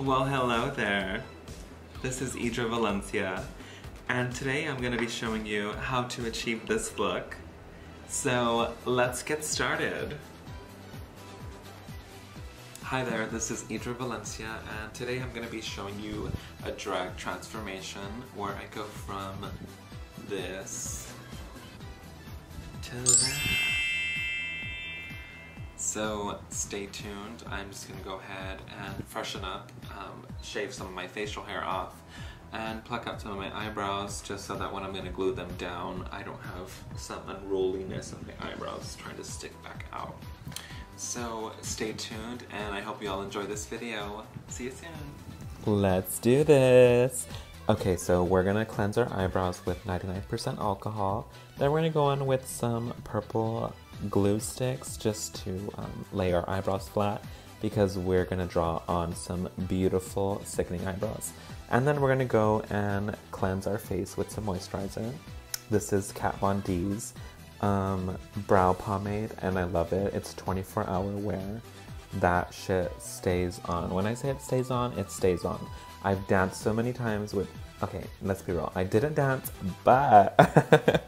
Well, hello there. This is Idra Valencia, and today I'm going to be showing you how to achieve this look. So let's get started. Hi there, this is Idra Valencia, and today I'm going to be showing you a drag transformation where I go from this to that. So stay tuned. I'm just gonna go ahead and freshen up, shave some of my facial hair off, and pluck out some of my eyebrows just so that when I'm gonna glue them down, I don't have some unrolliness of my eyebrows trying to stick back out. So stay tuned, and I hope you all enjoy this video. See you soon. Let's do this. Okay, so we're gonna cleanse our eyebrows with 99% alcohol. Then we're gonna go on with some purple glue sticks just to lay our eyebrows flat because we're gonna draw on some beautiful sickening eyebrows. And then we're gonna go and cleanse our face with some moisturizer. This is Kat Von D's brow pomade, and I love it. It's 24-hour wear. That shit stays on. When I say it stays on, it stays on. I've danced so many times with, okay, let's be real. I didn't dance, but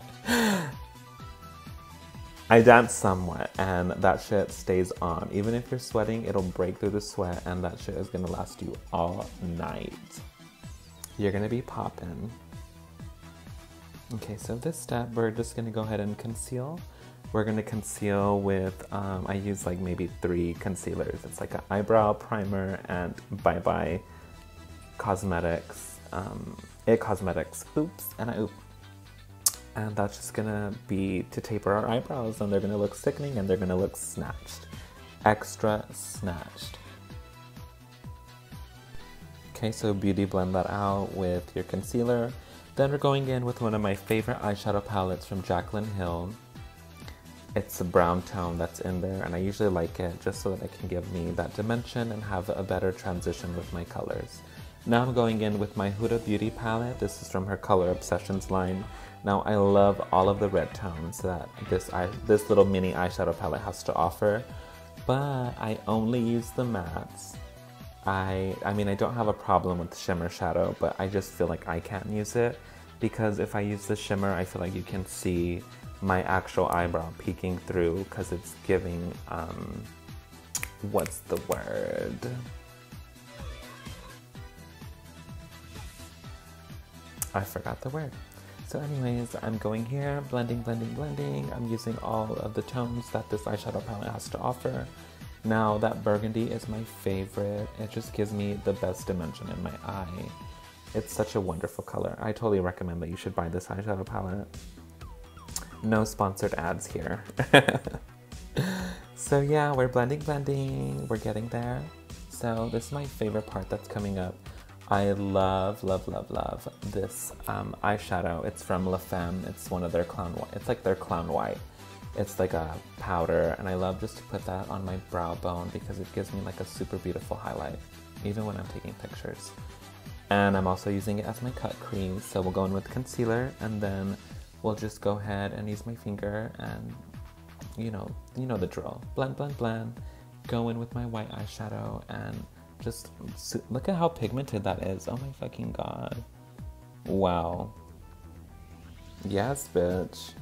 I dance somewhat, and that shit stays on. Even if you're sweating, it'll break through the sweat, and that shit is gonna last you all night. You're gonna be poppin'. Okay, so this step, we're just gonna go ahead and conceal. We're gonna conceal with, I use like maybe 3 concealers. It's like an eyebrow primer and Bye Bye Cosmetics, It Cosmetics Oops, and I Oop. And that's just gonna be to taper our eyebrows, and they're gonna look sickening and they're gonna look snatched. Extra snatched. Okay, so beauty blend that out with your concealer. Then we're going in with one of my favorite eyeshadow palettes from Jaclyn Hill. It's a brown tone that's in there, and I usually like it just so that it can give me that dimension and have a better transition with my colors. Now I'm going in with my Huda Beauty palette. This is from her Color Obsessions line. Now I love all of the red tones that this little mini eyeshadow palette has to offer, but I only use the mattes. I mean, I don't have a problem with shimmer shadow, but I just feel like I can't use it because if I use the shimmer, I feel like you can see my actual eyebrow peeking through because it's giving, what's the word? I forgot the word. So anyways, I'm going here, blending, blending, blending. I'm using all of the tones that this eyeshadow palette has to offer. Now that burgundy is my favorite. It just gives me the best dimension in my eye. It's such a wonderful color. I totally recommend that you should buy this eyeshadow palette. No sponsored ads here. So yeah, we're blending, blending. We're getting there. So this is my favorite part that's coming up. I love, love, love, love this eyeshadow. It's from La Femme. It's one of their clown white. It's like their clown white. It's like a powder, and I love just to put that on my brow bone because it gives me like a super beautiful highlight, even when I'm taking pictures. And I'm also using it as my cut crease. So we'll go in with concealer, and then we'll just go ahead and use my finger and you know the drill. Blend, blend, blend. Go in with my white eyeshadow and just look at how pigmented that is. Oh my fucking god. Wow. Yes, bitch.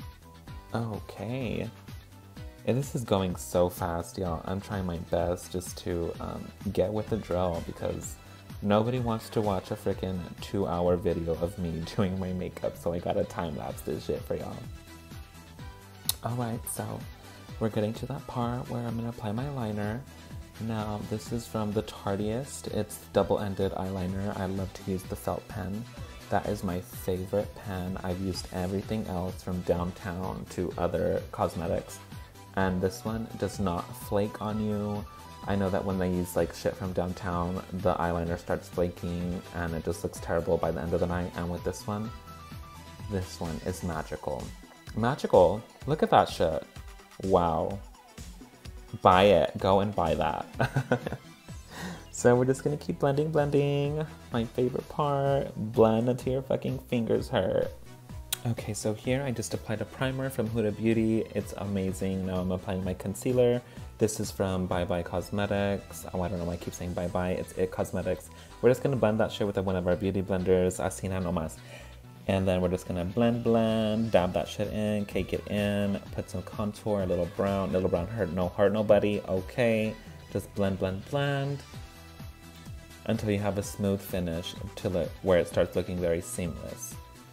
Okay. And this is going so fast, y'all. I'm trying my best just to get with the drill because nobody wants to watch a freaking 2-hour video of me doing my makeup, so I gotta time-lapse this shit for y'all. Alright, so we're getting to that part where I'm gonna apply my liner. Now, this is from the Tardiest. It's double-ended eyeliner. I love to use the felt pen. That is my favorite pen. I've used everything else from Downtown to other cosmetics. And this one does not flake on you. I know that when they use like shit from Downtown, the eyeliner starts flaking and it just looks terrible by the end of the night. And with this one is magical. Magical? Look at that shit. Wow. Buy it. Go and buy that. So we're just gonna keep blending, blending. My favorite part. Blend until your fucking fingers hurt. Okay, so here I just applied a primer from Huda Beauty. It's amazing. Now I'm applying my concealer. This is from Bye Bye Cosmetics. Oh, I don't know why I keep saying Bye Bye. It's It Cosmetics. We're just gonna blend that shit with one of our beauty blenders. Así nada más. And then we're just gonna blend, dab that shit in, cake it in, put some contour, a little brown hurt nobody. Okay, just blend until you have a smooth finish, where it starts looking very seamless.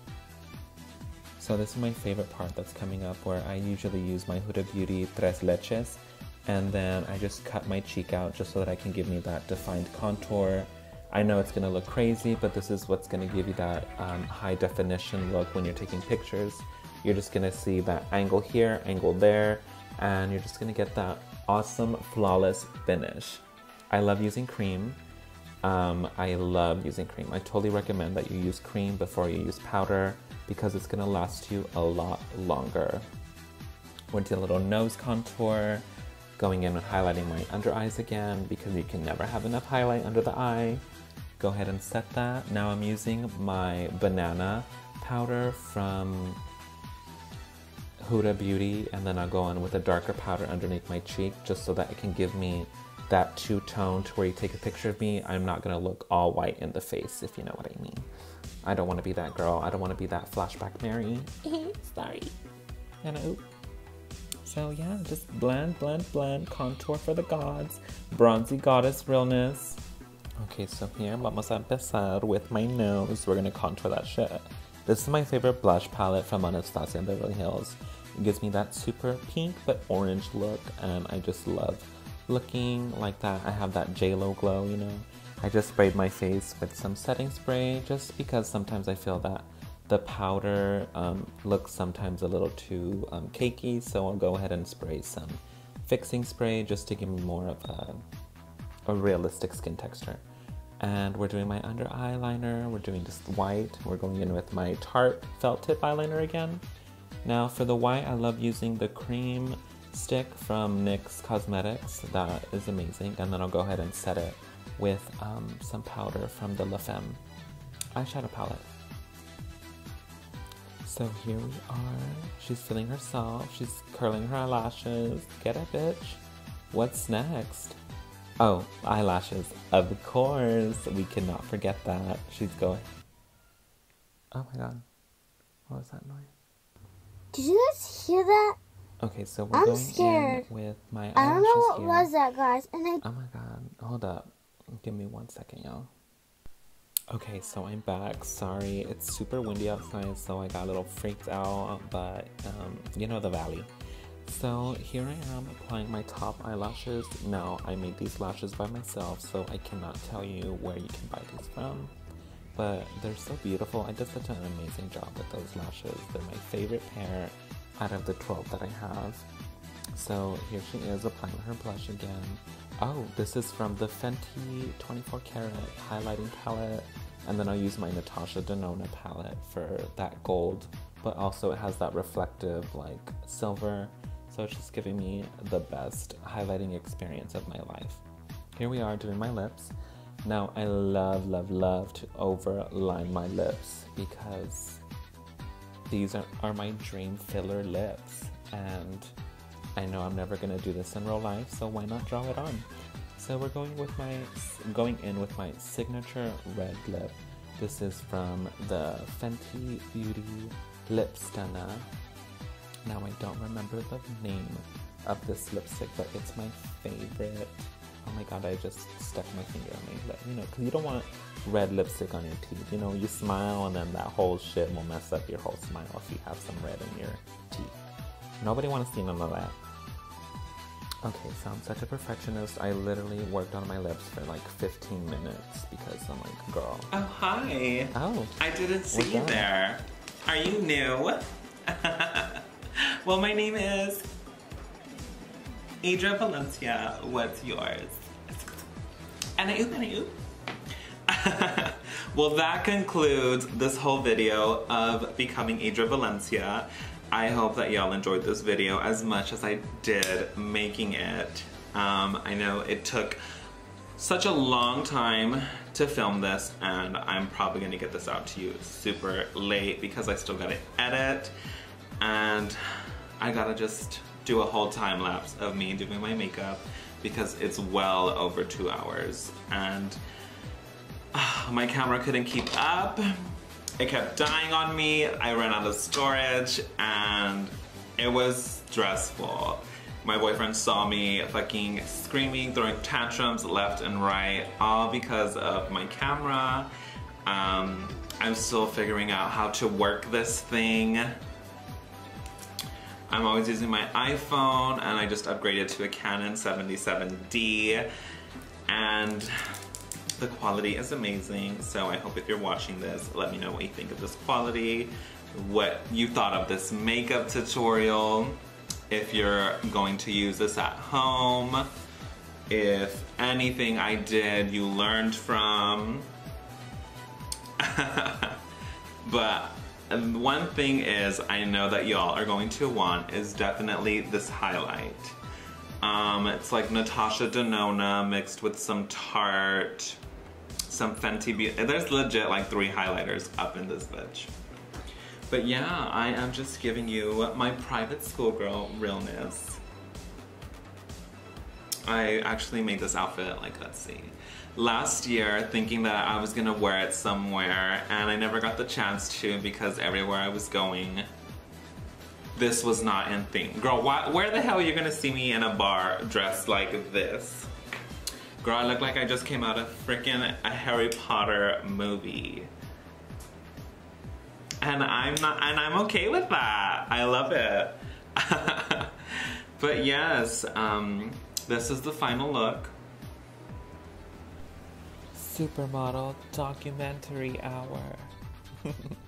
So this is my favorite part that's coming up, where I usually use my Huda Beauty Tres Leches, and then I just cut my cheek out just so that I can give me that defined contour. I know it's gonna look crazy, but this is what's gonna give you that high definition look when you're taking pictures. You're just gonna see that angle here, angle there, and you're just gonna get that awesome, flawless finish. I love using cream. I totally recommend that you use cream before you use powder because it's gonna last you a lot longer. We're doing a little nose contour, going in and highlighting my under eyes again because you can never have enough highlight under the eye. Go ahead and set that. Now I'm using my banana powder from Huda Beauty, and then I'll go on with a darker powder underneath my cheek just so that it can give me that two-tone to where you take a picture of me. I'm not gonna look all white in the face, if you know what I mean. I don't wanna be that girl. I don't wanna be that flashback Mary. Sorry. You know. So yeah, just blend, contour for the gods. Bronzy goddess realness. Okay, so here vamos a empezar with my nose. We're gonna contour that shit. This is my favorite blush palette from Anastasia in Beverly Hills. It gives me that super pink but orange look, and I just love looking like that. I have that J-Lo glow, you know. I just sprayed my face with some setting spray just because sometimes I feel that the powder looks sometimes a little too cakey, so I'll go ahead and spray some fixing spray just to give me more of a realistic skin texture. And we're doing my under eyeliner. We're doing just white. We're going in with my Tarte felt tip eyeliner again. Now for the white, I love using the cream stick from NYX Cosmetics. That is amazing. And then I'll go ahead and set it with some powder from the La Femme eyeshadow palette. So here we are. She's feeling herself. She's curling her eyelashes. Get it, bitch. What's next? Oh, eyelashes. Of course. We cannot forget that. She's going. Oh my god. What was that noise? Did you guys hear that? Okay, so we're going scared. In with my eyelashes. I don't know what here. was that, guys. Oh my god. Hold up. Give me 1 second, y'all. Okay, so I'm back. Sorry, it's super windy outside, so I got a little freaked out, but you know the valley. So here I am applying my top eyelashes. Now, I made these lashes by myself, so I cannot tell you where you can buy these from, but they're so beautiful. I did such an amazing job with those lashes. They're my favorite pair out of the 12 that I have. So here she is applying her blush again. Oh, this is from the Fenty 24 Karat highlighting palette. And then I'll use my Natasha Denona palette for that gold, but also it has that reflective like silver. So it's just giving me the best highlighting experience of my life. Here we are doing my lips. Now I love to overline my lips because these are my dream filler lips. And I know I'm never gonna do this in real life, so why not draw it on? So we're going in with my signature red lip. This is from the Fenty Beauty Lip Stunner. Now I don't remember the name of this lipstick, but it's my favorite. Oh my god, I just stuck my finger on my lip. You know, because you don't want red lipstick on your teeth. You know, you smile and then that whole shit will mess up your whole smile if you have some red in your teeth. Nobody wants to see none of that. Okay, so I'm such a perfectionist. I literally worked on my lips for like 15 minutes because I'm like, girl. Oh, hi. Oh. I didn't see you there. Are you new? Well, my name is Adria Valencia. What's yours? And I Well, that concludes this whole video of becoming Adria Valencia. I hope that y'all enjoyed this video as much as I did making it. I know it took such a long time to film this, and I'm probably gonna get this out to you super late because I still gotta edit, and I gotta just do a whole time lapse of me doing my makeup because it's well over 2 hours, and my camera couldn't keep up. It kept dying on me. I ran out of storage, and it was stressful. My boyfriend saw me fucking screaming, throwing tantrums left and right, all because of my camera. I'm still figuring out how to work this thing. I'm always using my iPhone, and I just upgraded to a Canon 77D, and the quality is amazing. So I hope if you're watching this, let me know what you think of this quality, what you thought of this makeup tutorial, if you're going to use this at home, if anything I did you learned from. But one thing is, I know that y'all are going to want is definitely this highlight. It's like Natasha Denona mixed with some Tarte, some Fenty Beauty. There's legit like 3 highlighters up in this bitch. But yeah, I am just giving you my private schoolgirl realness. I actually made this outfit, like, let's see, last year, thinking that I was gonna wear it somewhere, and I never got the chance to because everywhere I was going, this was not in theme. Girl, where the hell are you gonna see me in a bar dressed like this? Girl, I look like I just came out of freaking a Harry Potter movie. And I'm okay with that. I love it. But yes, this is the final look. Supermodel documentary hour.